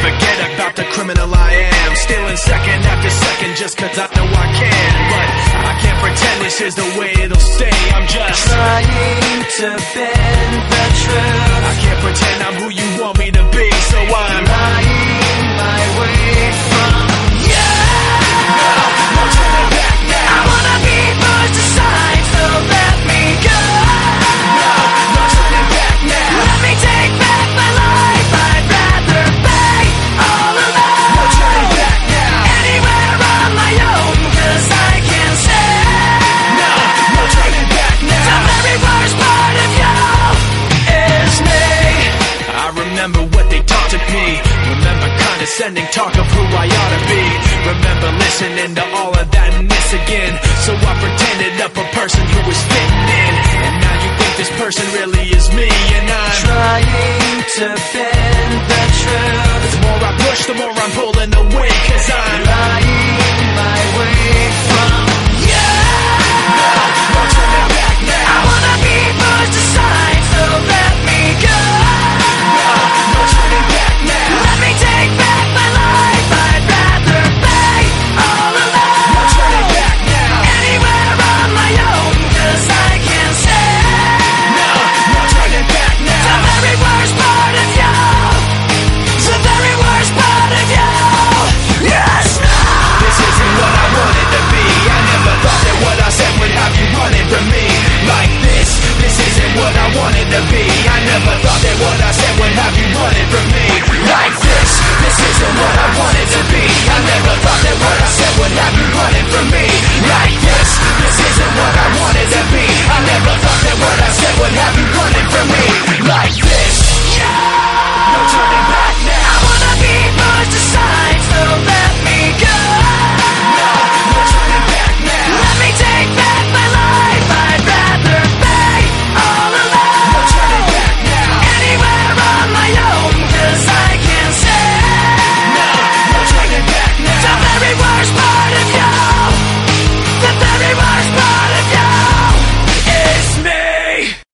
Forget about the criminal I am, stealing second after second just cause I know I can. But I can't pretend this is the way it'll stay. I'm just trying to bend the truth. I can't pretend I'm who you want me to be, so I'm lying my way from you. No turning back now. I wanna be pushed aside, so let me go. No turning back now. Let me take back my life. I'd rather be all alone. No turning back now. Anywhere on my own, cause I can't stand. No turning back now. The very worst part of you is me. I remember what they taught to me. Remember condescending talk of who I ought to be. Remember listening to all of that and this again. So I pretended up a person who was fitting in. And now you think this person really is me. And I'm trying to bend the truth. The more I push, the more I'm pulling away. Cause I'm lying my way from you. No turning back now. I wanna be pushed aside, so let me go. No turning back now. Let me take back my life. I'd rather be all alone. No turning back now. Anywhere on my own, cause I can't stand. No turning back now. The very worst part of you. The very worst part of you. Yes, no. This isn't what I wanted to be. I never thought that what I said would have you running from me like this. This isn't what I wanted to be. I never thought that what I said would have you running from me like this. This isn't what I wanted to be. I never thought that what I said would have you running from me like this. This isn't what I wanted to be. I never thought that what I said would have you running from me like this.